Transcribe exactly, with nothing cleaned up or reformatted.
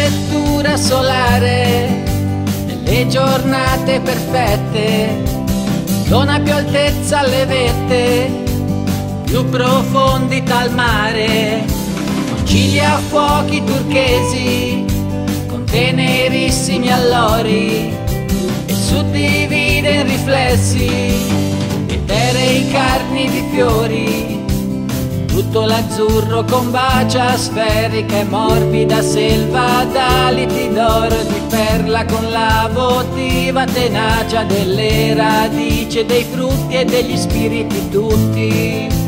lettura solare, nelle giornate perfette, dona più altezza alle vette, più profondità al mare, concili a fuochi turchesi, con tenerissimi allori, e suddivide in riflessi, eterei carni di fiori. Tutto l'azzurro combacia, sferica e morbida selva d'aliti d'oro e di perla, con la votiva tenacia delle radici, dei frutti e degli spiriti tutti.